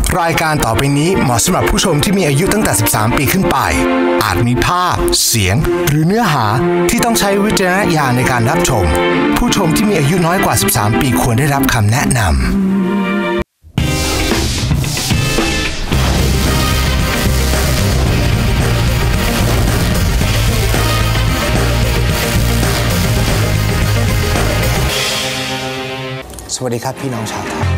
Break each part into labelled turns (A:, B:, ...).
A: รายการต่อไปนี้เหมาะสำหรับผู้ชมที่มีอายุตั้งแต่ 13 ปีขึ้นไปอาจมีภาพเสียงหรือเนื้อหาที่ต้องใช้วิจารณญาณในการรับชมผู้ชมที่มีอายุน้อยกว่า 13 ปีควรได้รับคำแนะนำสวัสดีครับพี่น้องชาวไทย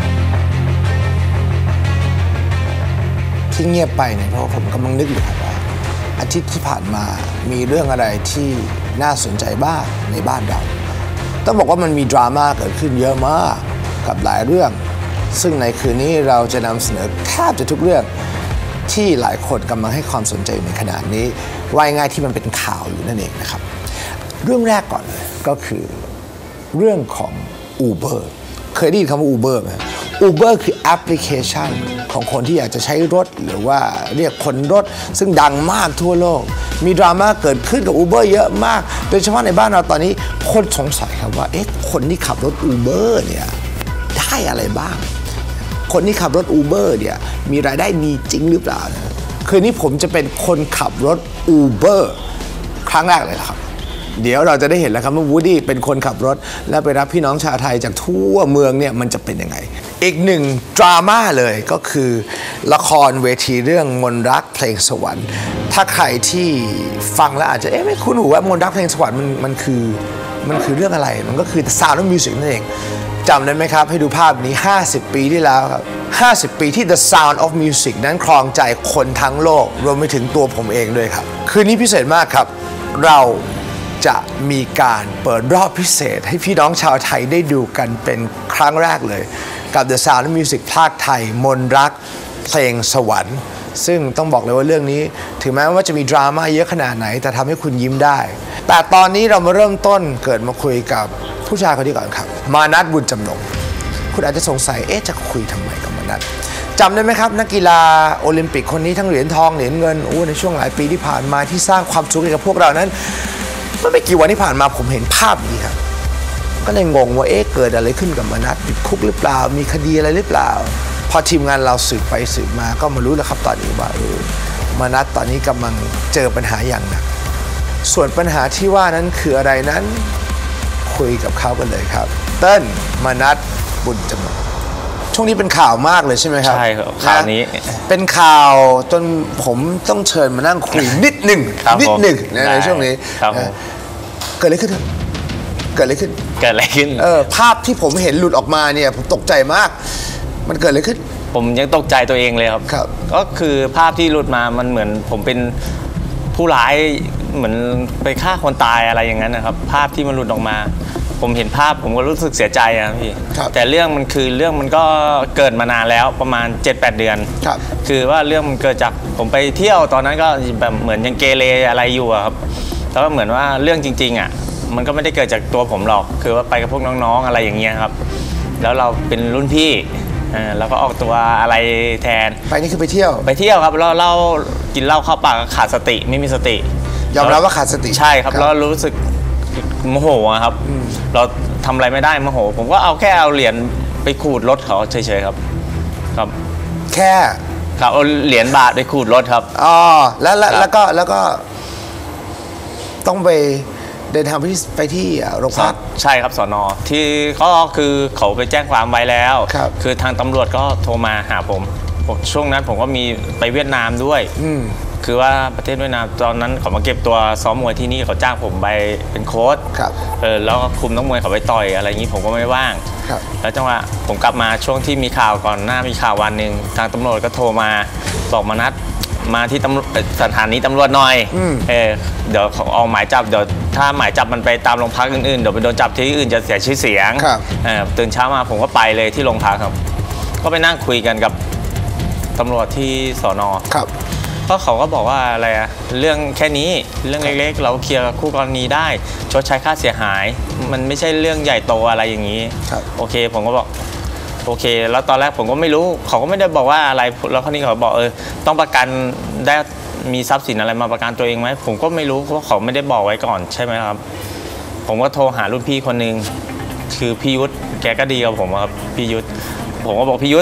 A: ที่เงียบไปเนี่ยเพราะผมกำลังนึกอยู่ครับว่าอาทิตย์ที่ผ่านมามีเรื่องอะไรที่น่าสนใจบ้างในบ้านเราต้องบอกว่ามันมีดราม่าเกิดขึ้นเยอะมากกับหลายเรื่องซึ่งในคืนนี้เราจะนำเสนอแทบจะทุกเรื่องที่หลายคนกำลังให้ความสนใจในขณะนี้ว่าง่ายที่มันเป็นข่าวอยู่นั่นเองนะครับเรื่องแรกก่อนก็คือเรื่องของ Uber เคยได้ยินคำว่า Uber ไหม Uber คือแอปพลิเคชันของคนที่อยากจะใช้รถหรือว่าเรียกคนรถซึ่งดังมากทั่วโลกมีดราม่าเกิดขึ้นกับ Uber เยอะมากโดยเฉพาะในบ้านเราตอนนี้คนสงสัยครับว่าคนที่ขับรถ Uber เนี่ยได้อะไรบ้างคนที่ขับรถ Uber เนี่ยมีรายได้ดีจริงหรือเปล่าคืนนี้ผมจะเป็นคนขับรถ Uber ครั้งแรกเลยครับเดี๋ยวเราจะได้เห็นแล้วครับว่าวูดดี้เป็นคนขับรถและไปรับพี่น้องชาวไทยจากทั่วเมืองเนี่ยมันจะเป็นยังไงอีกหนึ่งดราม่าเลยก็คือละครเวทีเรื่องมนต์รักเพลงสวรรค์ถ้าใครที่ฟังแล้วอาจจะไม่คุ้นหูว่ามนต์รักเพลงสวรรค์มันคือเรื่องอะไรมันก็คือ The Sound of Music นั่นเองจำได้ไหมครับให้ดูภาพนี้50 ปีที่แล้วครับ50 ปีที่ The Sound of Music นั้นครองใจคนทั้งโลกรวมไปถึงตัวผมเองด้วยครับคืนนี้พิเศษมากครับเราจะมีการเปิดรอบพิเศษให้พี่น้องชาวไทยได้ดูกันเป็นครั้งแรกเลยกับ The Sound of Music ภาคไทยมนต์รักเพลงสวรรค์ซึ่งต้องบอกเลยว่าเรื่องนี้ถึงแม้ว่าจะมีดราม่าเยอะขนาดไหนแต่ทำให้คุณยิ้มได้แต่ตอนนี้เรามาเริ่มต้นเกิดมาคุยกับผู้ชายคนนี้ก่อนครับมานัส บุญจำนงคุณอาจจะสงสัยจะคุยทำไมกับมานัสจำได้ไหมครับนักกีฬาโอลิมปิกคนนี้ทั้งเหรียญทองเหรียญเงินในช่วงหลายปีที่ผ่านมาที่สร้างความสุขให้กับพวกเรานั้นเมื่อไม่กี่วันที่ผ่านมาผมเห็นภาพนี้ครับก็เลยงงว่าเกิดอะไรขึ้นกับมานัสติดคุกหรือเปล่ามีคดีอะไรหรือเปล่าพอทีมงานเราสืบไปสืบมาก็มารู้แล้วครับตอนนี้ว่ามานัสตอนนี้กำลังเจอปัญหาอย่างหนักส่วนปัญหาที่ว่านั้นคืออะไรนั้นคุยกับเขากันเลยครับเติ้ลมานัส บุญจำนงช่วงนี้เป็นข่าวมากเลยใช่ไหมครับ
B: ใช่ครับข่าวนี้
A: เป็นข่าวจนผมต้องเชิญมานั่งคุยนิดหนึ่งในช่วงนี้เกิดอะไรขึ้นเกิดอะไรขึ้นภาพที่ผมเห็นหลุดออกมาเนี่ยผมตกใจมากมันเกิดอะไรขึ้น
B: ผมยังตกใจตัวเองเลยครับก็คือภาพที่หลุดมามันเหมือนผมเป็นผู้ร้ายเหมือนไปฆ่าคนตายอะไรอย่างนั้นนะครับภาพที่มันหลุดออกมาผมเห็นภาพผมก็รู้สึกเสียใจนะพี่แต่เรื่องมันก็เกิดมานานแล้วประมาณ 7-8 เดือนคือว่าเรื่องมันเกิดจากผมไปเที่ยวตอนนั้นก็แบบเหมือนยังเกเรอะไรอยู่ครับแล้วก็เหมือนว่าเรื่องจริงๆมันก็ไม่ได้เกิดจากตัวผมหรอกคือว่าไปกับพวกน้องๆอะไรอย่างเงี้ยครับแล้วเราเป็นรุ่นพี่แล้วก็ออกตัวอะไรแทน
A: ไปนี่คือไปเที่ยว
B: ครับแล้วเรากินเหล้าเข้าปากขาดสติไม่มีสติ
A: ยอมรับว่าขาดสติ
B: ใช่ครับแล้วรู้สึกโมโหครับเราทำอะไรไม่ได้โมโหผมก็เอาเหรียญไปขูดรถเขาเฉยๆครับ
A: แค่
B: ครับเอาเหรียญบาทไปขูดรถครับ
A: แล้วก็ต้องไปเดินทางไปที่โรงพัก
B: ใช่ครับสน.ที่เขาคือเขาไปแจ้งความไว้แล้วคือทางตำรวจก็โทรมาหาผมช่วงนั้นผมก็มีไปเวียดนามด้วยคือว่าประเทศเวียดนามตอนนั้นเขามาเก็บตัวซ้อมมวยที่นี่เขาจ้างผมไปเป็นโค้ชแล้วก็คุมนักมวยเขาไปต่อยอะไรอย่างนี้ผมก็ไม่ว่างแล้วจังหวะผมกลับมาช่วงที่มีข่าวก่อนหน้ามีข่าววันหนึ่งทางตำรวจก็โทรมาบอกมานัดมาที่สถานีตำรวจหน่อยเดี๋ยวเขาเอาหมายจับเดี๋ยวถ้าหมายจับมันไปตามโรงพักอื่นๆเดี๋ยวไปโดนจับที่อื่นจะเสียชื่อเสียงตื่นเช้ามาผมก็ไปเลยที่โรงพักครับก็ไปนั่งคุยกันกับตำรวจที่สน.เพราะเขาก็บอกว่าอะไรเรื่องแค่นี้เรื่องเล็กๆเราเคลียร์คู่กรณีได้ชดใช้ค่าเสียหายมันไม่ใช่เรื่องใหญ่โตอะไรอย่างนี้โอเคผมก็บอกโอเคแล้วตอนแรกผมก็ไม่รู้เขาก็ไม่ได้บอกว่าอะไรแล้วคราวนี้เขาบอกต้องประกันได้มีทรัพย์สินอะไรมาประกันตัวเองไหมผมก็ไม่รู้เพราะเขาไม่ได้บอกไว้ก่อนใช่ไหมครับผมก็โทรหารุ่นพี่คนหนึ่งคือพี่ยุทธแกก็ดีกับผมครับพี่ยุทธผมก็บอกพี่ยุทธ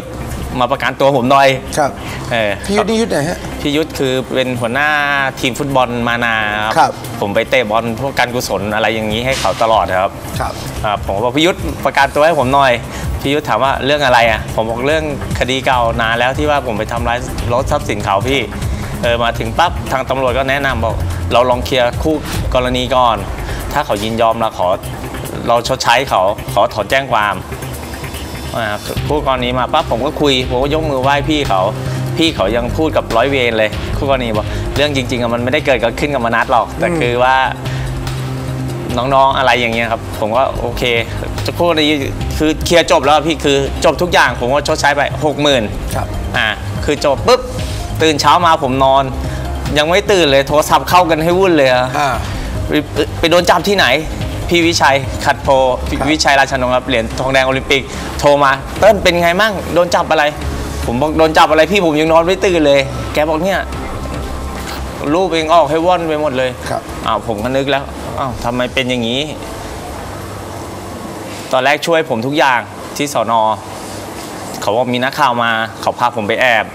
B: มาประกันตัวผมหน่อย
A: ครับพี่ยุทธนี่ยุทธไหนฮะ
B: พี่ยุทธคือเป็นหัวหน้าทีมฟุตบอลมานา
A: ครับ
B: ผมไปเตะบอลพวกการกุศลอะไรอย่างนี้ให้เขาตลอดครับ
A: ครับ
B: ผมบอกพี่ยุทธประกันตัวให้ผมหน่อยพี่ยุทธถามว่าเรื่องอะไรอ่ะผมบอกเรื่องคดีเก่านานแล้วที่ว่าผมไปทำร้ายรถทรัพย์สินเขาพี่มาถึงปั๊บทางตำรวจก็แนะนำบอกเราลองเคลียร์คู่กรณีก่อนถ้าเขายินยอมเราชดใช้เขาขอถอนแจ้งความคู่กรณีมาปั๊บผมก็คุยผมก็ยกมือไหว้พี่เขายังพูดกับร้อยเวรเลยคู่กรณีบอกเรื่องจริงๆมันไม่ได้เกิดขึ้นกับมนัสหรอกแต่คือว่าน้องๆอะไรอย่างเงี้ยครับผมก็โอเคคู่กรณีคือเคลียร์จบแล้วพี่คือจบทุกอย่างผมก็ชดใช้ไป 60,000
A: ครับ
B: คือจบปุ๊บตื่นเช้ามาผมนอนยังไม่ตื่นเลยโทรศัพท์เข้ากันให้วุ่นเลยไปโดนจับที่ไหนพี่วิชัยขัดโพวิชัยราชนงศ์ครับเหรียญทองแดงโอลิมปิกโทรมาเติ้ลเป็นไงมั่งโดนจับอะไรผมบอกโดนจับอะไรพี่ผมยังนอนไม่ตื่นเลยแกบอกเนี่ยรูปเองออกให้ว่อนไปหมดเลยผมก็นึกแล้วทำไมเป็นอย่างนี้ตอนแรกช่วยผมทุกอย่างที่สน.เขาบอกมีนักข่าวมาเขาพาผมไปแอบ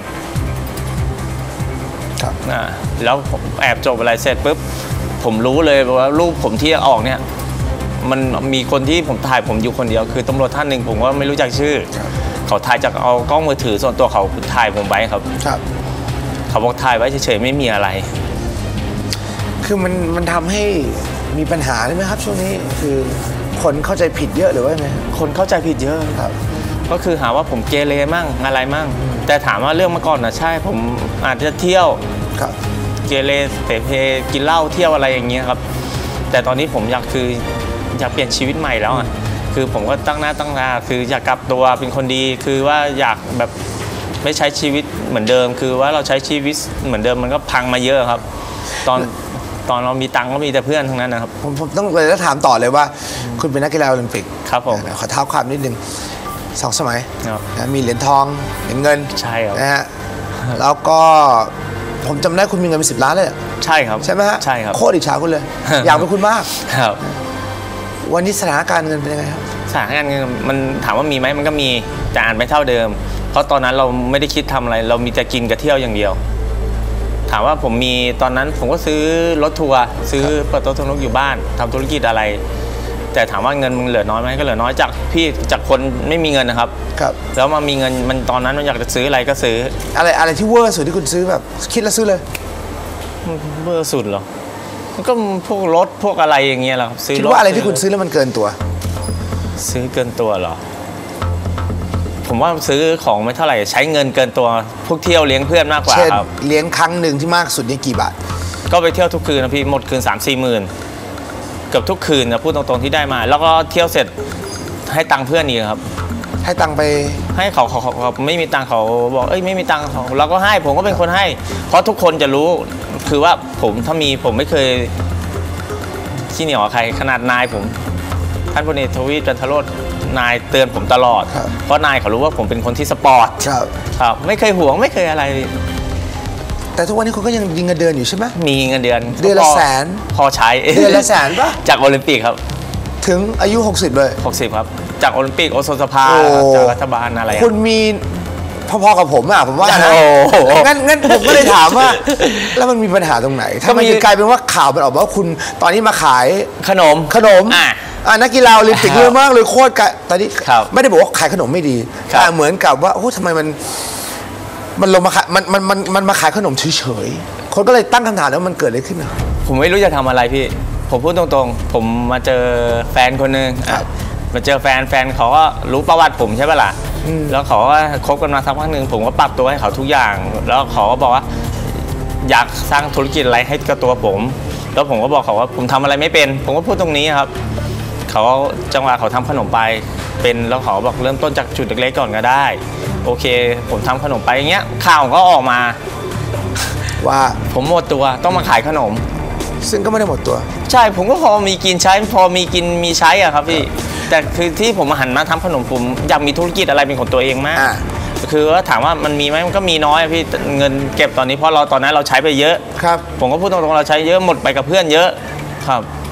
B: แล้วแอบจบอะไรเสร็จปุ๊บผมรู้เลยว่ารูปผมที่ออกเนี่ยมันมีคนที่ผมถ่ายผมอยู่คนเดียวคือตำรวจท่านหนึ่งผมก็ไม่รู้จักชื่อเขาถ่ายจากเอากล้องมือถือส่วนตัวเขาถ่ายผมไว้ครับเขาบอกถ่ายไว้เฉยๆไม่มีอะไร
A: คือมันทำให้มีปัญหาใช่ไหมครับช่วงนี้คือคนเข้าใจผิดเยอะหรือว่าไง
B: คนเข้าใจผิดเยอะครับก็คือหาว่าผมเกเรมั่งอะไรมั่งแต่ถามว่าเรื่องเมื่อก่อนนะใช่ผมอาจจะเที่ยวเกเรเสพกินเหล้าเที่ยวอะไรอย่างเงี้ยครับแต่ตอนนี้ผมอยากเปลี่ยนชีวิตใหม่แล้วอ่ะคือผมก็ตั้งหน้าตั้งตาคืออยากกลับตัวเป็นคนดีคือว่าอยากแบบไม่ใช้ชีวิตเหมือนเดิมคือว่าเราใช้ชีวิตเหมือนเดิมมันก็พังมาเยอะครับตอนเรามีตังค์ก็มีแต่เพื่อนทั้งนั้นนะครับ
A: ผมต้องเลยถามต่อเลยว่าคุณเป็นนักกีฬาโอลิมปิก
B: ครับผม
A: ขอเท้าความนิดนึง2 สมัยมีเหรียญทองเหรียญเงิน
B: ใช่ครับ
A: นะฮะแล้วก็ผมจำได้คุณมีเงินเป็น10 ล้านเลย
B: ใช่ครับ
A: ใช่ไหมฮะ
B: ใช่ครับ
A: โคตรอิจฉาคุณเลยอยากเป็นคุณมาก
B: ครับ
A: วันนี้สถานการณ์เงินเป็นยังไงครับ
B: สถานการณ์เงินมันถามว่ามีไหมมันก็มีแต่อ่านไม่เท่าเดิมเพราะตอนนั้นเราไม่ได้คิดทำอะไรเรามีแต่กินกับเที่ยวอย่างเดียวถามว่าผมมีตอนนั้นผมก็ซื้อรถทัวร์ซื้อเปิดโต๊ะสนุกอยู่บ้านทำธุรกิจอะไรแต่ถามว่าเงินมันเหลือน้อยไหมก็เหลือน้อยจากคนไม่มีเงินนะครับแล้วมามีเงินมันตอนนั้นมันอยากจะซื้ออะไรก็ซื้อ
A: อะไรที่เวอร์สุดที่คุณซื้อแบบคิดแล้วซื้อเลย
B: เวอร์สุดเหรอก็พวกรถพวกอะไรอย่างเงี้ยแหละครับ
A: ซื้อคิดว่าอะไรที่คุณซื้อแล้วมันเกินตัว
B: ซื้อเกินตัวเหรอผมว่าซื้อของไม่เท่าไหร่ใช้เงินเกินตัวพวกเที่ยวเลี้ยงเพื่อนมากกว่าครับ
A: เลี้ยงครั้งหนึ่งที่มากสุดนี่กี่บาท
B: ก็ไปเที่ยวทุกคืนนะพี่หมดคืน 3-4 หมื่นเกือบทุกคืนนะพูดตรงๆที่ได้มาแล้วก็เที่ยวเสร็จให้ตังค์เพื่อนอีกครับ
A: ให้ตังค์ไป
B: ให้เขาไม่มีตังค์เขาบอกไม่มีตังค์เราก็ให้ผมก็เป็นคนให้เพราะทุกคนจะรู้คือว่าผมถ้ามีผมไม่เคยขี้เหนียวกับใครขนาดนายผมท่านพลเอกทวีจันทโรจน์นายเตือนผมตลอดเพราะนายเขารู้ว่าผมเป็นคนที่สปอร์ตครับไม่เคยห่วงไม่เคยอะไร
A: แต่ทุกวันนี้คุณก็ยังยิงเงินเดือนอยู่ใช่ไหม
B: มีเงินเดือน
A: ละแสน
B: พอใช้
A: เดือนละแสนป่ะ
B: จากโอลิมปิกครับ
A: ถึงอายุ60เลย
B: 60ครับจากโอลิมปิกโอโซนสภาจากรัฐบาลอะไร
A: คุณมีพอๆกับผมอ่ะผมว่านะงั้นผมก็เลยถามว่าแล้วมันมีปัญหาตรงไหนทำไมถึงกลายเป็นว่าข่าวมันออกมาว่าคุณตอนนี้มาขาย
B: ขนม
A: นักกีฬาโอลิมปิกเยอะมากเลยโคตรกะตอนนี้ไม่ได้บอกว่าขายขนมไม่ดีแต่เหมือนกับว่าโอ้ทำไมมันลงมาขายมันมาขายขนมเฉยๆคนก็เลยตั้งคำถามแล้วมันเกิดอะไรขึ้น
B: ผมไม่รู้จะทำอะไรพี่ผมพูดตรงๆผมมาเจอแฟนคนนึงมาเจอแฟนเขาก็รู้ประวัติผมใช่ป่ะล่ะแล้วเขาก็คบกันมาสักพักหนึ่งผมก็ปรับตัวให้เขาทุกอย่างแล้วเขาก็บอกว่าอยากสร้างธุรกิจอะไรให้กับตัวผมแล้วผมก็บอกเขาว่าผมทำอะไรไม่เป็นผมก็พูดตรงนี้ครับเขาจังหวะเขาทำขนมไปเป็นแล้วเขาบอกเริ่มต้นจากจุดเล็กๆก่อนก็ได้โอเคผมทำขนมไปอย่างเงี้ยข่าวก็ออกมา
A: ว่า
B: ผมหมดตัวต้องมาขายขนม
A: ซึ่งก็ไม่ได้หมดตัว
B: ใช่ผมก็พอมีกินใช้พอมีกินมีใช้อะครับพี่แต่คือที่ผมมาหันมาทำขนมผมอยากมีธุรกิจอะไรเป็นของตัวเองมากคือว่าถามว่ามันมีไหมมันก็มีน้อยพี่เงินเก็บตอนนี้เพราะเราตอนนั้นเราใช้ไปเยอะ
A: ครับ
B: ผมก็พูดตรงๆเราใช้เยอะหมดไปกับเพื่อนเยอะครับ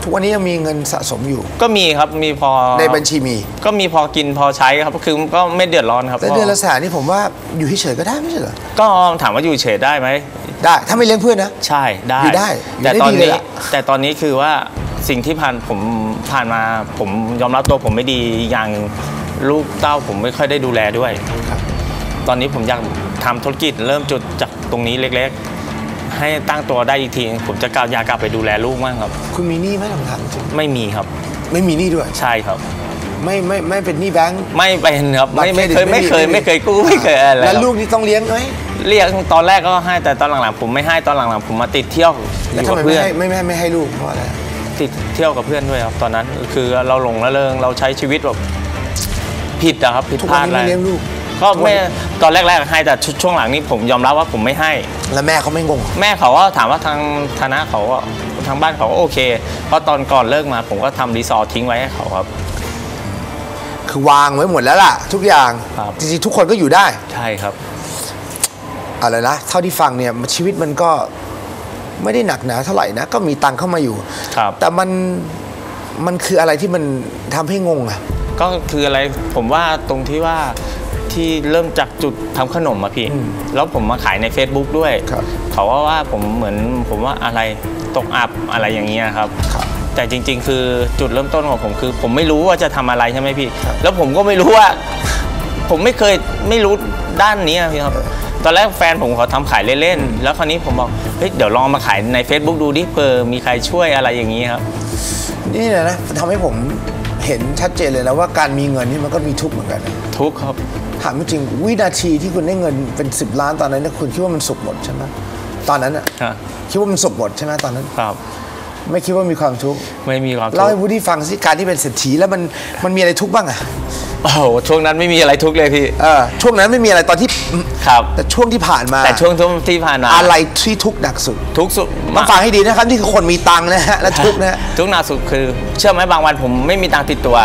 A: ทุกวันนี้ยังมีเงินสะสมอยู่
B: ก็มีครับมีพอ
A: ในบัญชีมี
B: ก็มีพอกินพอใช้ครับคือก็ไม่เดือดร้อนครับ
A: แต่เดือนละแสนนี่ผมว่าอยู่เฉยๆก็ได้ไม่ใช่เหรอ
B: ก็ถามว่าอยู่เฉยได้ไหม
A: ได้ถ้าไม่เลี้ยงเพื่อนนะ
B: ใช่ได้แต่ตอนนี้คือว่าสิ่งที่ผมผ่านมาผมยอมรับตัวผมไม่ดีอย่างลูกเต้าผมไม่ค่อยได้ดูแลด้วยตอนนี้ผมอยากทำธุรกิจเริ่มจุดจากตรงนี้เล็กๆให้ตั้งตัวได้อีกทีผมจะอยากกลับไปดูแลลูกมากครับ
A: คุณมีหนี้ไหมลองถามจริง
B: ไม่มีครับ
A: ไม่มีหนี้ด้วย
B: ใช่ครับ
A: ไม่เป็นหนี้แบงค์
B: ไม่เป็นครับไม่เคยกู้ไม่เคยอะไร
A: แล้วลูกนี่ต้องเลี้ยงไหม
B: เลี้ยงตอนแรกก็ให้แต่ตอนหลังๆผมไม่ให้ตอนหลังๆผมมาติดเที่ยว
A: อยู่กับเพื่อนไม่ให้ลูกเพราะอะไร
B: ติดเที่ยวกับเพื่อนด้วยครับตอนนั้นคือเราหลงระเริงเราใช้ชีวิตแบบผิดนะครับผิดพลาดอะไรก็ไม่ตอนแรกๆให้แต่ช่วงหลังนี้ผมยอมรับว่าผมไม่ให้
A: แล้วแม่เขาไม่งง
B: แม่เขาก็ถามว่าทางฐานะเขาทางบ้านเขาก็โอเคเพราะตอนก่อนเลิกมาผมก็ทำรีสอร์ททิ้งไว้ให้เขาครับ
A: คือวางไว้หมดแล้วล่ะทุกอย่างจริงๆทุกคนก็อยู่ได้
B: ใช่ครับ
A: อะไรนะเท่าที่ฟังเนี่ยชีวิตมันก็ไม่ได้หนักหนาเท่าไหร่นะก็มีตังค์เข้ามาอยู่แต่มันคืออะไรที่มันทำให้งงอ่ะ
B: ก็คืออะไรผมว่าตรงที่ว่าที่เริ่มจากจุดทำขนมอะพี่แล้วผมมาขายใน Facebook ด้วยเขาว่าผมเหมือนผมว่าอะไรตกอับอะไรอย่างเงี้ยครับแต่จริงๆคือจุดเริ่มต้นของผมคือผมไม่รู้ว่าจะทำอะไรใช่ไหมพี่แล้วผมก็ไม่รู้ว่าผมไม่รู้ด้านนี้พี่ครับตอนแรกแฟนผมเขาทำขายเล่นๆแล้วคราวนี้ผมบอกเฮ้ยเดี๋ยวลองมาขายใน Facebook ดูดิเผื่อมีใครช่วยอะไรอย่างนี้ครับ
A: นี่นะทำให้ผมเห็นชัดเจนเลยนะว่าการมีเงินนี่มันก็มีทุกข์เหมือนกัน
B: ทุกข์ครับ
A: ถามจริงวินาทีที่คุณได้เงินเป็น10 ล้านตอนนั้นเนี่ยคุณคิดว่ามันสุขหมดใช่ไหมตอนนั้นอ่ะคิดว่ามันสุขหมดใช่ไหมตอนนั้น
B: ครับ
A: ไม่คิดว่ามีความทุกข์
B: ไม่มีความทุกข์
A: เล่าให้ผู้ที่ฟังสิการที่เป็นเศรษฐีแล้วมันมีอะไรทุกข์บ้างอ่ะ
B: โอ้โหช่วงนั้นไม่มีอะไรทุกข์เลยพี่
A: ช่วงนั้นไม่มีอะไรตอนที่
B: ครับ
A: แต่ช่วงที่ผ่านมา
B: แต่ช่วงที่ผ่านมา
A: อะไรที่ทุกข์หนักสุด
B: ทุกข์สุด
A: มาฟังให้ดีนะครับนี่คือคนมีตังค์นะฮะและทุกข์นะ
B: ทุกข์หนักสุดคือเชื่อไหมบางวันผมไม่มีตังค์ติดตัว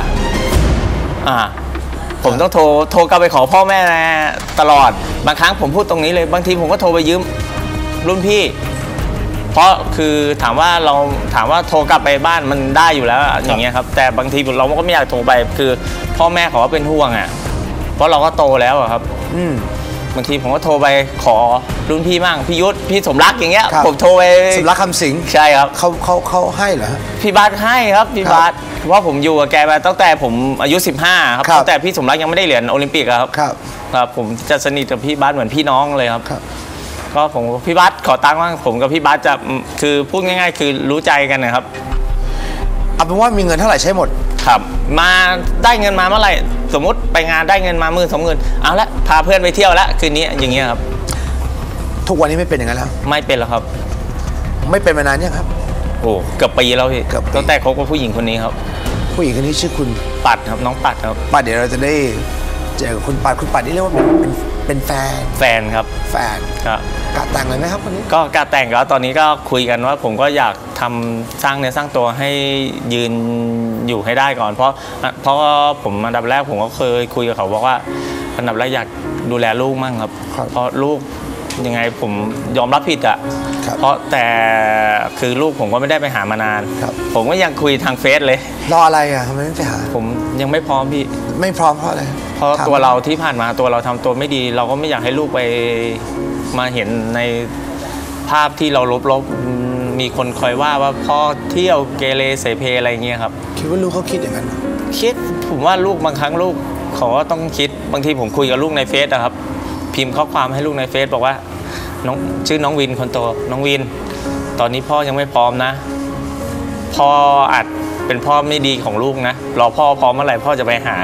B: ผมต้องโทรกลับไปขอพ่อแม่ตลอดบางครั้งผมพูดตรงนี้เลยบางทีผมก็โทรไปยืมรุ่นพี่เพราะคือถามว่าโทรกลับไปบ้านมันได้อยู่แล้วอย่างเงี้ยครับแต่บางทีเราก็ไม่อยากโทรไปคือพ่อแม่เขาก็เป็นห่วงเพราะเราก็โตแล้วครับบางทีผมก็โทรไปขอรุ่นพี่มั่งพี่ยุทธพี่สมรักอย่างเงี้ยผมโทรไป
A: สมรักคำสิง
B: ใช่ครับ
A: เขาให้เหรอ
B: พี่บาสให้ครับพี่บาสว่าผมอยู่กับแกมาตั้งแต่ผมอายุ15ครับตั้งแต่พี่สมรักยังไม่ได้เหรียญโอลิมปิกครับผมจะสนิทกับพี่บาสเหมือนพี่น้องเลยครับก็ผมพี่บาสขอตังค์บ้างผมกับพี่บาสจะคือพูดง่ายๆคือรู้ใจกันนะครับ
A: เอาเป็นว่ามีเงินเท่าไหร่ใช้หมด
B: ครับมาได้เงินมาเมื่อไหร่สมมติไปงานได้เงินมา10,000-20,000เอาละพาเพื่อนไปเที่ยวละคืนนี้อย่างเงี้ยครับ
A: ทุกวันนี้ไม่เป็นอย่างนั้นแล้ว
B: ไม่เป็นแล้วครับ
A: ไม่เป็นมานานยังครับ
B: โอ้เกือบปีแล้วพี่ตั้งแต่คบกับผู้หญิงคนนี้ครับ
A: ผู้หญิงคนนี้ชื่อคุณ
B: ปัดครับน้องปัดครับ
A: ปัดเดี๋ยวเราจะได้เจอคุณปัดนี่เรียกว่าเป็นแฟน
B: ครับ
A: แฟน
B: ครับ
A: กะแต่งเลยไหมครับคนนี้
B: ก็กะแต่งแล้วตอนนี้ก็คุยกันว่าผมก็อยากทำสร้างเนื้อสร้างตัวให้ยืนอยู่ให้ได้ก่อนเพราะผมอันดับแรกผมก็เคยคุยกับเขาบอกว่าอันดับแรกอยากดูแลลูกมั่งครับเพราะลูกยังไงผมยอมรับผิดเพราะแต่คือลูกผมก็ไม่ได้ไปหามานานผมก็ยังคุยทางเฟซเลย
A: รออะไรทำไมไม่ไปหา
B: ผมยังไม่พร้อมพี่
A: ไม่พร้อมเพราะอะไร
B: เพราะตัวเราที่ผ่านมาตัวเราทำตัวไม่ดีเราก็ไม่อยากให้ลูกไปมาเห็นในภาพที่เราลบมีคนคอยว่าพ่อเที่ยวเกเรเสเพอะไรเงี้ยครับ
A: คิดว่าลูกเขาคิดอย่างนั้น
B: คิดผมว่าลูกบางครั้งลูกเขาก็ต้องคิดบางทีผมคุยกับลูกในเฟซครับพิมพ์ข้อความให้ลูกในเฟซบอกว่าชื่อน้องวินคนโตน้องวินตอนนี้พ่อยังไม่พร้อมนะพ่ออาจเป็นพ่อไม่ดีของลูกนะรอพ่อพร้อมเมื่อไหร่พ่อจะไปหา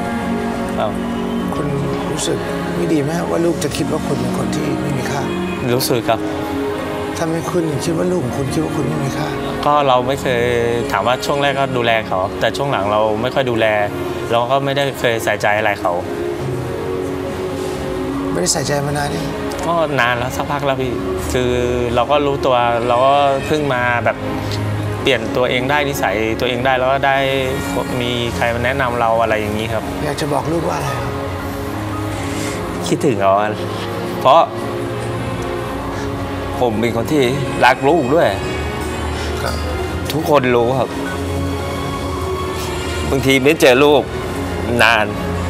A: คุณรู้สึกไม่ดีไหมว่าลูกจะคิดว่าคุณเป็นคนที่ไม่มีค่า
B: รู้สึกครับ
A: ถ้าไม่คุณคิดว่าลูกของคุณคิดว่าคุณไม่มีค่า
B: ก็เราไม่เคยถามว่าช่วงแรกก็ดูแลเขาแต่ช่วงหลังเราไม่ค่อยดูแลเราก็ไม่ได้เคยใส่ใจอะไรเขา
A: ไม่ได้ใส่ใจมานานนี่
B: ก็นานแล้วสักพักแล้วพี่คือเราก็รู้ตัวเราก็เพิ่งมาแบบเปลี่ยนตัวเองได้นิสัยตัวเองได้แล้วก็ได้มีใครมาแนะนำเราอะไรอย่างนี้ครับ
A: อยากจะบอกลูกว่าอะไรครับ
B: คิดถึงเขาเพราะผมเป็นคนที่รักลูกด้วยททุกคนรู้ครับบางทีไม่เจอลูกนาน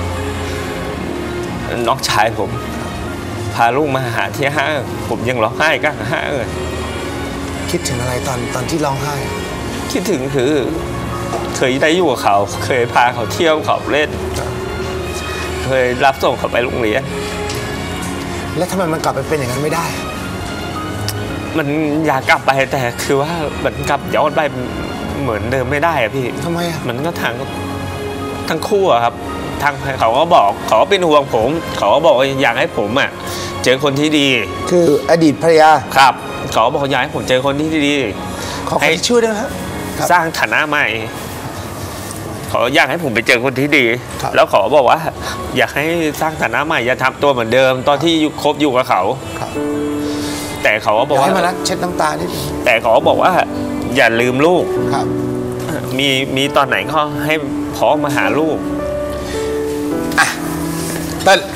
B: น้องชายผมพาลูกมาหาที่ห้างผมยังร้องไห้กลางห้างเลย
A: คิดถึงอะไรตอนที่ร้องไห้
B: คิดถึงคือเคยได้อยู่กับเขาเคยพาเขาเที่ยวเขาเล่นเคยรับส่งเขาไปโรงเรียน
A: แล้วทำไมมันกลับไปเป็นอย่างนั้นไม่ได้
B: มันอยากกลับไปแต่คือว่ามันกลับย้อนไปเหมือนเดิมไม่ได้อะพี่
A: ทำไมอะ
B: มันก็ทั้งคู่อะครับทางเขาก็บอกเขาก็เป็นห่วงผมเขาก็บอกอยากให้ผมอะเจอคนที่ดี
A: คืออดีตภรรยา
B: ครับเขาบอกอยากให้ผมเจอคนที่ดี
A: ขอให้ช่วยด้วยครับ
B: สร้างฐานะใหม่เขาอยากให้ผมไปเจอคนที่ดีแล้วเขาบอกว่าอยากให้สร้างฐานะใหม่อย่าทำตัวเหมือนเดิมตอนที่คบอยู่กับเขาแต่เขาก็บอกว่า
A: ให้มาเช็ดน้ำตานิด
B: แต่เขาก็บอกว่าอย่าลืมลูก
A: ครับ
B: มีตอนไหนก็ให้พร้อมมาหาลูก
A: อ่ะเต้น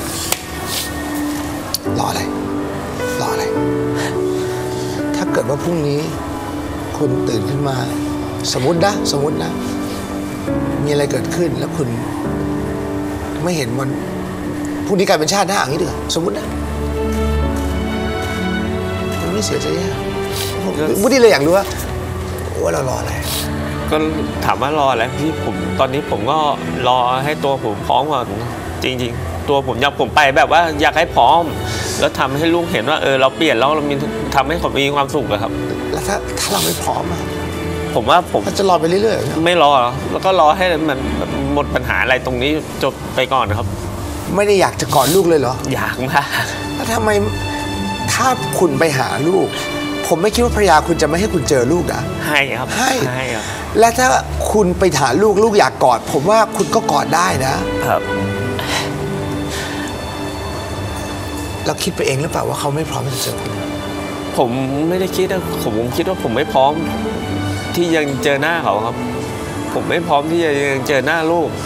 A: รออะไรถ้าเกิดว่าพรุ่งนี้คุณตื่นขึ้นมาสมมตินะมีอะไรเกิดขึ้นแล้วคุณไม่เห็นวันพรุ่งนี้กลายเป็นชาติหน้าอย่างนี้ดีกว่าสมมตินะมันไม่เสียใจแย่วุฒิเลยอยากรู้ว่าเรารออะไร
B: ก็ถามว่ารออะไรพี่ผมตอนนี้ผมก็รอให้ตัวผมพร้อมก่อนจริงๆตัวผมผมไปแบบว่าอยากให้พร้อมแล้วทำให้ลูกเห็นว่าเราเปลี่ยนแล้วเราทำให้เขามีความสุขอะครับ
A: แล้วถ้าเราไม่พร้อมอะ
B: ผมว่าผม
A: จะรอไปเรื่อย
B: ๆไม่รอแล้วก็รอให้มันหมดปัญหาอะไรตรงนี้จบไปก่อนครับ
A: ไม่ได้อยากจะกอดลูกเลยเหรอ
B: อยากมาก
A: แล้วทำไมถ้าคุณไปหาลูกผมไม่คิดว่าภรรยาคุณจะไม่ให้คุณเจอลูกนะ
B: ให้ครับ
A: ให้ครับและถ้าคุณไปหาลูกอยากกอดผมว่าคุณก็กอดได้
B: นะครับ
A: เราคิดไปเองหรือเปล่าว่าเขาไม่พร้อมจะเจอคุณ
B: ผมไม่ได้คิดนะผมคิดว่าผมไม่พร้อมที่ยังเจอหน้าเขาครับผมไม่พร้อมที่จะยังเจอหน้าลูก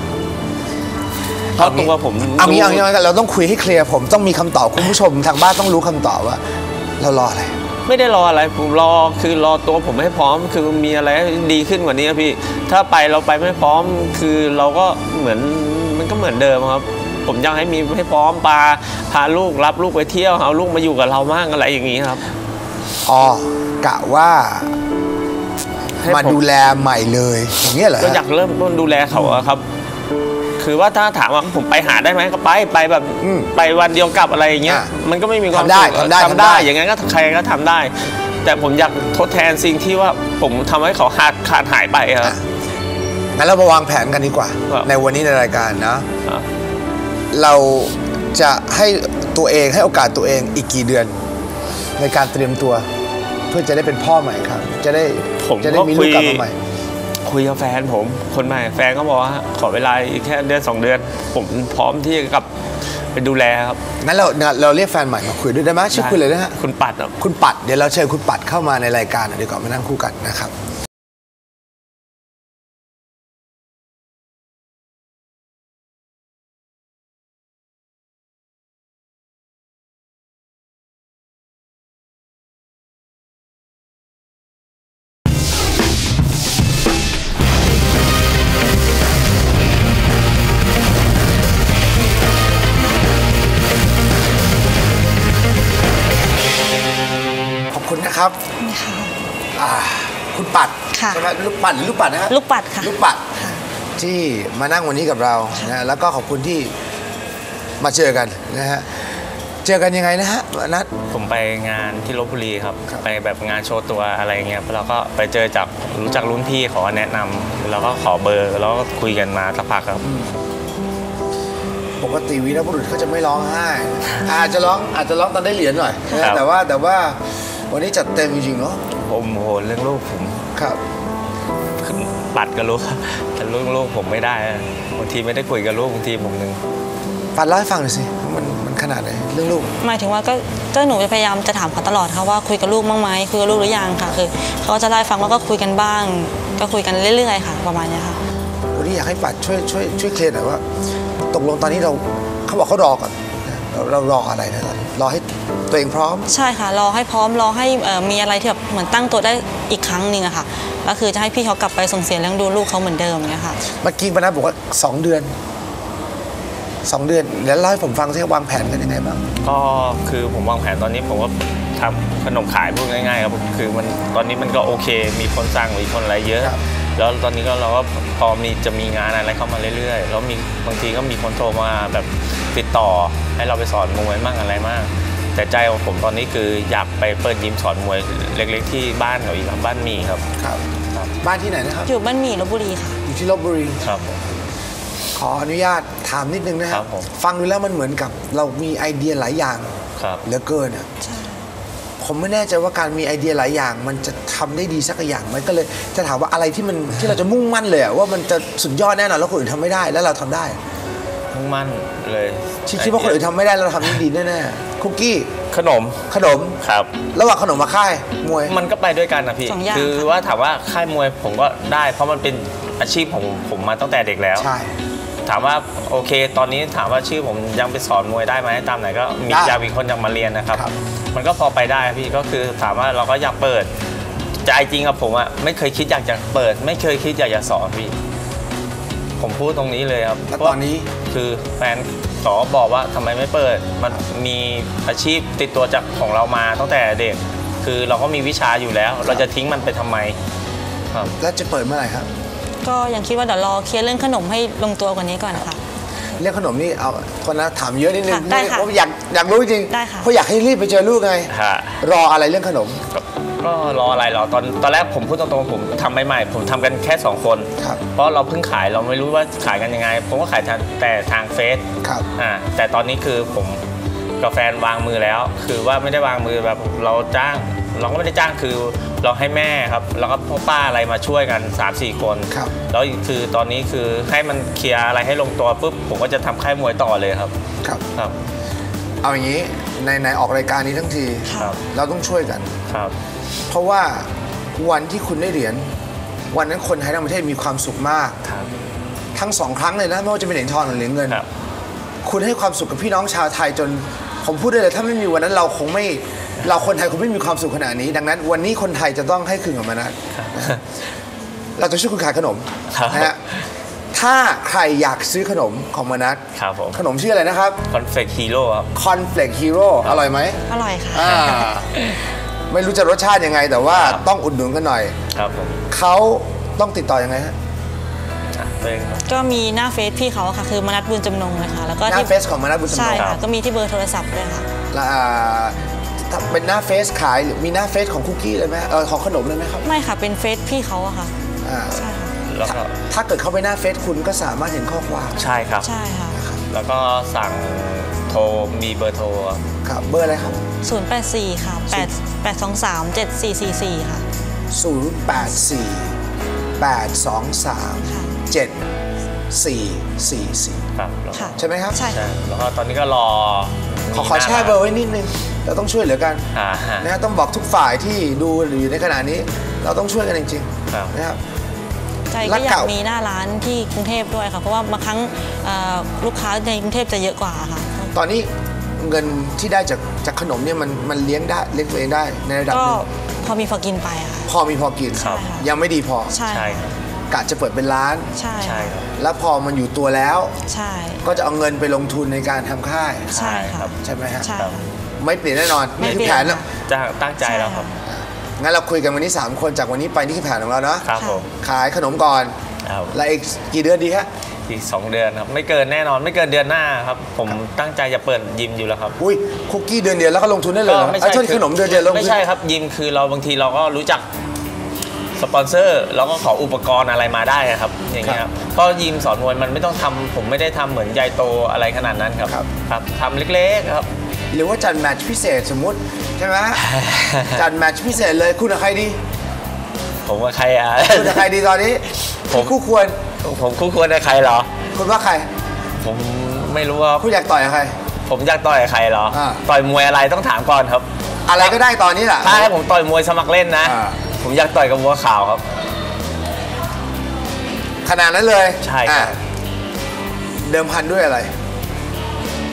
B: เพราะตัวผม
A: เอางี้เราต้องคุยให้เคลียร์ผมต้องมีคำตอบคุณผู้ชมทางบ้านต้องรู้คำตอบว่าเรารออะไร
B: ไม่ได้รออะไรผมรอตัวผมให้พร้อมคือมีอะไรดีขึ้นกว่านี้พี่ถ้าเราไปไม่พร้อมคือเราก็มันก็เหมือนเดิมครับผมยังให้พร้อมพาลูกรับลูกไปเที่ยวเอาลูกมาอยู่กับเราบ้างอะไรอย่างนี้ครับ
A: กะว่ามาดูแลใหม่เลยอย่างเงี้ยเหรอ
B: ก็อยากเริ่มต้นดูแลเขาครับคือว่าถ้าถามว่าผมไปหาได้ไหมก็ไปแบบไปวันเดียวกลับอะไรอย่างเงี้ยมันก็ไม่มีความ
A: ทำได้
B: อย่างงั้นก็ใครก็ทำได้แต่ผมอยากทดแทนสิ่งที่ว่าผมทำให้เขาขาดหายไปครับ
A: งั้นเรามาวางแผนกันดีกว่าในวันนี้ในรายการนะเราจะให้ให้โอกาสตัวเองอีกกี่เดือนในการเตรียมตัวเพื่อจะได้เป็นพ่อใหม่ครับจะได้มีลูกกลับมาใหม่
B: คุยกับแฟนผมคนใหม่แฟนก็บอกว่าขอเวลาอีกแค่เดือน2 เดือนผมพร้อมที่จะกลับไปดูแลครับ
A: งั้นเราเรียกแฟนใหม่มาคุยด้วยได้ไหมชื่อคุณเลยนะฮะ
B: คุณปัดครับ
A: คุณปัดเดี๋ยวเราเชิญคุณปัดเข้ามาในรายการดีกว่ามานั่งคู่กันนะครับคุณนะครับคุณปัดใช่ไหมลูกปัดหรือลูกปัดนะฮะ
C: ลูกปัดค่ะ
A: ลูกปัดที่มานั่งวันนี้กับเรานะแล้วก็ขอบคุณที่มาเจอกันนะฮะเจอกันยังไงนะฮะนัด
B: ผมไปงานที่ลพบุรีครับไปแบบงานโชว์ตัวอะไรเงี้ยเราก็ไปเจอรู้จักรุ่นพี่เขาแนะนำแล้วก็ขอเบอร์แล้วก็คุยกันมาสักพักครับ
A: ปกติวีรบุรุษเขาจะไม่ร้องไห้อาจจะร้องตอนได้เหรียญหน่อยแต่ว่าวันนี้จัดเต็มจริงๆเนาะ
B: ผมโหเรื่องลูกผม
A: ครับ
B: ปัดกับลูกแต่เรื่องลูกผมไม่ได้บางทีไม่ได้คุยกับลูกบางทีผมนึง
A: ปัดเล่าให้ฟังหน่อยสิมันขนาดไหนเรื่องลูก
C: หมายถึงว่าก็หนูจะพยายามจะถามเขาตลอดค่ะว่าคุยกับลูกบ้างไหมคุยกับลูกหรือยังค่ะคือเขาจะได้ฟังแล้วก็คุยกันบ้างก็คุยกันเรื่อยๆค่ะประมาณนี้ค่ะ
A: วันนี้อยากให้ปัดช่วยเคลียร์หน่อยว่าตกลงตอนนี้เขาบอกเขารอก่อนเรารออะไรนะครับรอให้ตัวเองพร้อม
C: ใช่ค่ะรอให้พร้อมรอให้มีอะไรที่แบบเหมือนตั้งตัวได้อีกครั้งหนึ่งอะค่ะก็คือจะให้พี่เขากลับไปส่งเสียเลี้ยงดูลูกเขาเหมือนเดิมอย่างเงี้ยค่ะ
A: เมื่อกี้ปนัดบอกว่า2 เดือนแล้วเล่าให้ผมฟังซิวางแผนกันยังไงบ้าง
B: ก็คือผมวางแผนตอนนี้ผมก็ทำขนมขายพูดง่ายๆครับคือมันตอนนี้มันก็โอเคมีคนสั่งมีคนอะไรเยอะแล้วตอนนี้ก็เราก็พอจะมีงานอะไรเข้ามาเรื่อยๆแล้วมีบางทีก็มีคนโทรมาแบบติดต่อให้เราไปสอนมวยมั่งอะไรมั่งแต่ใจของผมตอนนี้คืออยากไปเปิดยิมสอนมวยเล็กๆที่บ้านเขาอีกครับบ้านมีครับ
A: บ้านที่ไหนนะครับ
C: อยู่บ้านมีลพบุรีค่ะ
A: อยู่ที่ลพบุรี
B: ครับ
A: ขออนุญาตถามนิดนึงนะครับฟังดูแล้วมันเหมือนกับเรามีไอเดียหลายอย่างเหลือเกินอ่ะผมไม่แน่ใจว่าการมีไอเดียหลายอย่างมันจะทำได้ดีสักอย่างไหมก็เลยจะถามว่าอะไรที่เราจะมุ่งมั่นเลยว่ามันจะสุดยอดแน่นอนแล้วคนอื่นทำไม่ได้แล้วเราทำได้
B: มุ่งมั่นเลย
A: คิดว่าคนอื่นทำไม่ได้เราทำได้ดีแน่ๆคุกกี้
B: ขนมครับ
A: ระหว่างขนมกับค่ายมวย
B: มันก็ไปด้วยกันนะพี่คือว่าถามว่าค่ายมวยผมก็ได้เพราะมันเป็นอาชีพของผมมาตั้งแต่เด็กแล้ว
A: ใช่
B: ถามว่าโอเคตอนนี้ถามว่าชื่อผมยังไปสอนมวยได้ไหมตามไหนก็มีอีกคนอยากมาเรียนนะครับมันก็พอไปได้พี่ก็คือถามว่าเราก็อยากเปิดใจจริงกับผมอะไม่เคยคิดอยากจะเปิดไม่เคยคิดอยากจะสอนพี่ผมพูดตรงนี้เลยครับ
A: ตอนนี้
B: คือแฟนขอบอกว่าทำไมไม่เปิดมันมีอาชีพติดตัวจากของเรามาตั้งแต่เด็กคือเราก็มีวิชาอยู่แล้วเราจะทิ้งมันไปทำไม
A: ครับแล้วจะเปิดเมื่อไหร่ครับ
C: ก็ยังคิดว่าเดี๋ยวรอเคลียร์เรื่องขนมให้ลงตัวกว่านี้ก่อนนะคะ
A: เรื่องขนมนี่เอาคนนะถามเยอะนิดนึงเพราะอยากรู้จริง
C: เพ
A: ราะอยากให้รีบไปเจอลูกไงรออะไรเรื่องขนม
B: ก็รออะไรรอตอนแรกผมพูดตรงๆผมทำใหม่ๆผมทำกันแค่2 คนเพราะเราเพิ่งขายเราไม่รู้ว่าขายกันยังไงผมก็ขายแต่ทางเฟซแต่ตอนนี้คือผมกับแฟนวางมือแล้วคือว่าไม่ได้วางมือแบบเราจ้างเราก็ไม่ได้จ้างคือเราให้แม่ครับแล้วก็พ่อป้าอะไรมาช่วยกัน 3-4 คนแล้วคือตอนนี้คือให้มันเคลียร์อะไรให้ลงตัวปุ๊บผมก็จะทำค่ายมวยต่อเลยครับ
A: ครับเอาอย่างนี้ในออกรายการนี้ทั้งทีเราต้องช่วยกัน
B: ครับ
A: เพราะว่าวันที่คุณได้เหรียญวันนั้นคนไทยทั้งประเทศมีความสุขมากทั้ง2 ครั้งเลยนะไม่ว่าจะเป็นเหรียญทองหรือเหรียญเงินคุณให้ความสุขกับพี่น้องชาวไทยจนผมพูดได้เลยถ้าไม่มีวันนั้นเราคนไทยคงไม่มีความสุขขนาดนี้ดังนั้นวันนี้คนไทยจะต้องให้คืนกับมนัสเราจะช่วยคุณขายขนมนะฮะถ้าใครอยากซื้อขนมของมนัสขนมชื่ออะไรนะครับ
B: คอนเฟลกฮีโร่ครับ
A: คอนเฟลกฮีโร่อร่อยไหม
C: อร่อยค่ะ
A: ไม่รู้จะรสชาติยังไงแต่ว่าต้องอุดหนุนกันหน่อย
B: ครับผม
A: เขาต้องติดต่อยังไงฮะ
C: ก็มีหน้าเฟซพี่เขาค่ะคือมนัสบุญจำนงเลยค่ะแล้วก็
A: หน้าเฟซของมนัสบุญจำนง
C: ใช่ค่ะก็มีที่เบอร์โทรศัพท์ด้วยค่ะ
A: เป็นหน้าเฟซขายหรือมีหน้าเฟซของคุกกี้เลยไหมของขนมเลยไหมครับ
C: ไม่ค่ะเป็นเฟซพี่เขาอะค่ะ
B: ใช่ค่ะ
A: แล้วก็ถ้าเกิดเข้าไปหน้าเฟซคุณก็สามารถเห็นข้อความ
B: ใช่ครับ
C: ใช่ค่ะ
B: แล้วก็สั่งโทรมีเบอร์โทร
A: ครับเบอร์อะไรครับ
C: 084ค่ะ8237444ค่ะ
A: 084 823 7444
B: ครับ
A: ใช่ไหมครับ
C: ใช่
B: แล้วก็ตอนนี้ก็รอ
A: ขอแช่เบอร์ไว้นิดนึงเราต้องช่วยเหลือกันนะต้องบอกทุกฝ่ายที่ดูอยู่ในขณะนี้เราต้องช่วยกันจริงๆนะครับ
C: ใจก็อยากมีหน้าร้านที่กรุงเทพด้วยค่ะเพราะว่าบางครั้งลูกค้าในกรุงเทพจะเยอะกว่าค่ะ
A: ตอนนี้เงินที่ได้จากขนมเนี่ยมันเลี้ยงตัวเองได้ในระดับนึง
C: ก็พอมีพอกินไปค่ะ
A: พอมีพอกินยังไม่ดีพอ
C: ใช่
A: กะจะเปิดเป็นร้าน
C: ใช่
A: แล้วพอมันอยู่ตัวแล้ว
C: ใช่
A: ก็จะเอาเงินไปลงทุนในการทำค่าย
C: ใช่ครับ
A: ใช่ไหมฮะไม่เปลี่ยนแน่นอนนี่คือแผนแล้ว
B: จะตั้งใจแล้วครับ
A: งั้นเราคุยกันวันนี้3 คนจากวันนี้ไปนี่คือแผนของเราเนาะ
B: ครับผม
A: ขายขนมก่อนแล้วอีกกี่เดือนดีฮะ
B: อีก2 เดือนครับไม่เกินแน่นอนไม่เกินเดือนหน้าครับผมตั้งใจจะเปิดยิมอยู่แล้วครับ
A: อุ้ยคุกกี้เดือนเดียวแล้วก็ลงทุนได้เลย
B: ไม่ใช่
A: ขนมเดือนเดียวลงทุน
B: ไม่ใช่ครับยิมคือเราบางทีเราก็รู้จักสปอนเซอร์เราก็ขออุปกรณ์อะไรมาได้ครับอย่างเงี้ยครับก็ยิมสอนมวยมันไม่ต้องทำผมไม่ได้ทำเหมือนใหญ่โตอะไรขนาดนั้นครับทำเล็กๆครับ
A: หรือว่าจัดแมตช์พิเศษสมมุติใช่ไหมจัดแมตช์พิเศษเลยคุณกับใครดี
B: ผมกับใคร
A: คุณกับใครดีตอนนี้ผมคู่ควร
B: กับใครเหรอ
A: คุณว่าใคร
B: ผมไม่รู้ว่า
A: คุณอยากต่อยกับใคร
B: ผมอยากต่อยกับใครเหรอต่อยมวยอะไรต้องถามก่อนครับ
A: อะไรก็ได้ตอนนี้แหละ
B: ถ้าให้ผมต่อยมวยสมัครเล่นนะผมอยากต่อยกับบัวขาวครับ
A: ขนาดนั้นเลย
B: ใช่ครับ
A: เดิมพันด้วยอะไร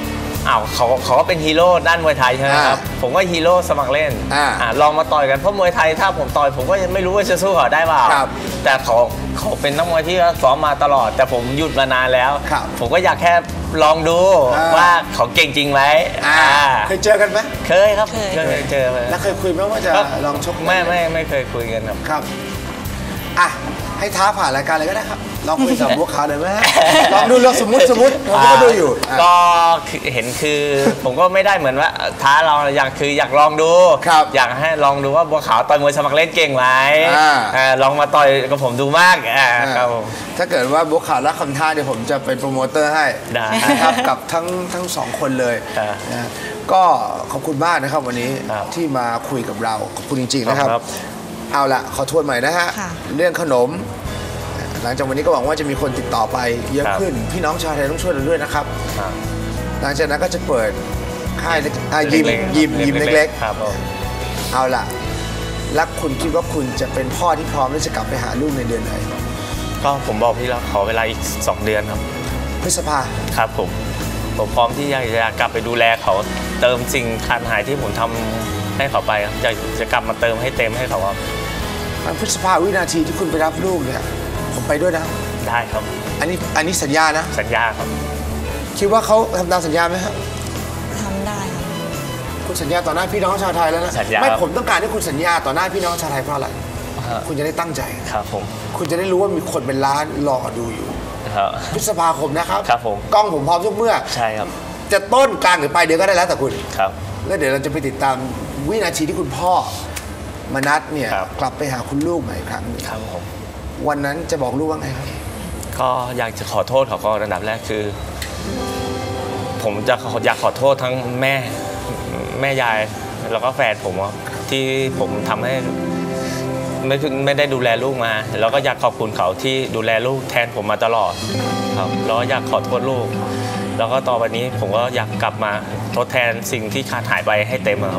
B: อ้าวเขาก็เป็นฮีโร่ด้านมวยไทยใช่ไหมครับผมก็ฮีโร่สมัครเล่นลองมาต่อยกันเพราะมวยไทยถ้าผมต่อยผมก็ยังไม่รู้ว่าจะสู้เขาได้เปล่าแต่เขาเป็นนักมวยที่ซ้อมมาตลอด แต่ผมหยุดมานานแล้วผมก็อยากแค่ลองดูว่าเขาเก่งจริงไหม
A: เคยเจอกันไหม
B: เคยครับเคยเจอ
A: แล้วเคยคุยไหมว่าจะลองชก
B: ไม่เคยคุยกัน
A: ครับอ่ะให้ท้าผ่านรายการเลยก็ได้ครับลองคุยกับบัวขาวหน่อยไหมลองดูลองสมมติผมก็ดูอยู่
B: ก็เห็นคือผมก็ไม่ได้เหมือนว่าท้าเราอยากลองดูอยากให้ลองดูว่าบัวขาวต่อยมวยสมัครเล่นเก่งไหมลองมาต่อยกับผมดูมากครับ
A: ถ้าเกิดว่าบัวขาวรับคำท้าเดี๋ยวผมจะเป็นโปรโมเตอร์ให้นะครับกับทั้งสองคนเลยนะก็ขอบคุณมากนะครับวันนี้ที่มาคุยกับเราขอบคุณจริงๆนะครับเอาละขอทวนใหม่นะฮะเรื่องขนมหลังจากวันนี้ก็หวังว่าจะมีคนติดต่อไปเยอะขึ้นพี่น้องชาวไทยต้องช่วยเราด้วยนะครับหลังจากนั้นก็จะเปิดค่ายยิมเล็กๆเอาละแล้วคุณคิดว่าคุณจะเป็นพ่อที่พร้อมที่จะกลับไปหาลูกในเดือนไหน
B: ก็ผมบอกพี่แล้วขอเวลาอีก2 เดือนครับ
A: พฤษภา
B: ครับผมพร้อมที่จะกลับไปดูแลเขาเติมสิ่งขาดหายที่ผมทำให้เขาไปจะกลับมาเติมให้เต็มให้เขาครับ
A: พฤษภาวินาทีที่คุณไปรับลูกเนี่ยผมไปด้วยนะ
B: ได้ครับ
A: อันนี้สัญญานะ
B: สัญญาครับ
A: คิดว่าเขาทำตามสัญญาไหมครับ
C: ทำได้ครับ
A: คุณสัญญาต่อหน้าพี่น้องชาวไทยแล้วนะไม่ผมต้องการให้คุณสัญญาต่อหน้าพี่น้องชาวไทยเพราะอะไรคุณจะได้ตั้งใจ
B: ครับผม
A: คุณจะได้รู้ว่ามีคนเป็นล้านรอดูอยู่พฤษภาคมนะครับ
B: ครับผม
A: กล้องผมพร้อมทุกเมื่อ
B: ใช่ครับ
A: จะต้นกลางหรือปลายเดือนก็ได้แล้วแต่คุณ
B: ครับ
A: แล้วเดี๋ยวเราจะไปติดตามวินาทีที่คุณพ่อมนัสเนี่ยกลับไปหาคุณลูกใหม่อีกครั้งนึง
B: ครับผม
A: วันนั้นจะบอกลูกว่าไงครับ
B: ก็อยากจะขอโทษเขาก็ระดับแรกคือผมอยากขอโทษทั้งแม่ยายแล้วก็แฟนผมที่ผมทำให้ไม่ได้ดูแลลูกมาแล้วก็อยากขอบคุณเขาที่ดูแลลูกแทนผมมาตลอดครับแล้วอยากขอโทษลูกแล้วก็ต่อไปนี้ผมก็อยากกลับมาทดแทนสิ่งที่ขาดหายไปให้เต็มครับ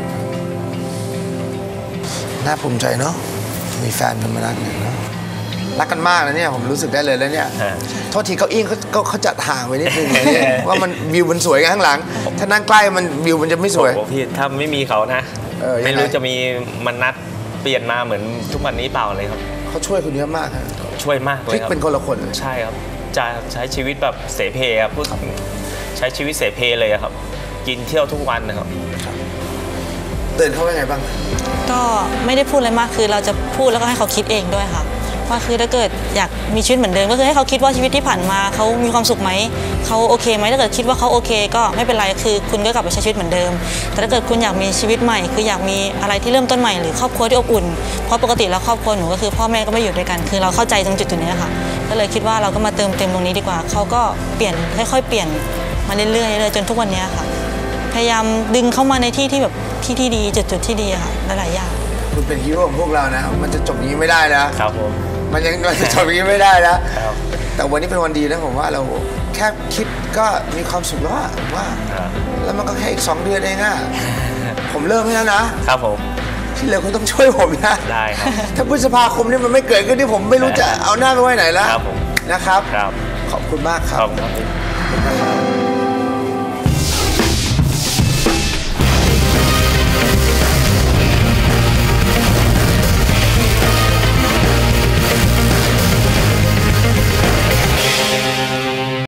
A: น่าภูมิใจเนาะมีแฟนเป็นมนัสเนี่ยเนาะรักกันมากนะเนี่ยผมรู้สึกได้เลยแล้วเนี่ยโทษทีเก้าอี้เขาจัดห่างไว้นิดนึงเลยเนี่ยว่ามันวิวมันสวยกันข้างหลังถ้านั่งใกล้มันวิวมันจะไม่สวย
B: พี่ถ้าไม่มีเขานะไม่รู้จะมีมนัสเปลี่ยนมาเหมือนทุกวันนี้เปล่าเลยครับ
A: เขาช่วยคุณเยอะมากครับ
B: ช่วยมากเลยครับ
A: เป็นคนละคน
B: ใช่ครับจะใช้ชีวิตแบบเสเพครับพูดใช้ชีวิตเสเพเลยครับกินเที่ยวทุกวันนะครับ
A: เตือนเขาว่าไงบ้าง
C: ก็ไม่ได้พูดอะไรมากคือเราจะพูดแล้วก็ให้เขาคิดเองด้วยค่ะว่าคือถ้าเกิดอยากมีชีวิตเหมือนเดิมก็คือให้เขาคิดว่าชีวิตที่ผ่านมาเขามีความสุขไหมเขาโอเคไหมถ้าเกิดคิดว่าเขาโอเคก็ไม่เป็นไรคือคุณก็กลับไปใช้ชีวิตเหมือนเดิมแต่ถ้าเกิดคุณอยากมีชีวิตใหม่คืออยากมีอะไรที่เริ่มต้นใหม่หรือครอบครัวที่อบอุ่นเพราะปกติแล้วครอบครัวหนูก็คือพ่อแม่ก็ไม่อยู่ด้วยกันคือเราเข้าใจตรงจุดนี้ค่ะก็เลยคิดว่าเราก็มาเติมเต็มตรงนี้ดีกว่าเขาก็เปลี่ยนค่อยๆเปลี่ยนมาเรื่อยๆจนทุกวันนี้ค่ะพยายามดึงเข้ามาในที่ที่แบบที่ดีจุดที่ดีค่ะหลายๆอย่าง
A: คุณเป็นฮีโร่ของพวกเรานะมันจะจบอย่างนี้ไม่ได้นะครับ
B: ผม
A: มันจะจบอย่างนี้ไม่ได้นะแต่วันนี้เป็นวันดีนะผมว่าเราแค่คิดก็มีความสุขแล้วว่าแล้วมันก็แค่อีก2 เดือนเองอะผมเริ่มให้แล้ว
B: นะครับผม
A: ที่เหลือคุณต้องช่วยผมนะ
B: ได้ครับ
A: ถ้าพฤษภาคมนี่มันไม่เกิดขึ้นที่ผมไม่รู้จะเอาหน้าไปไว้ไหนแล้วนะครับขอบคุณมากครับ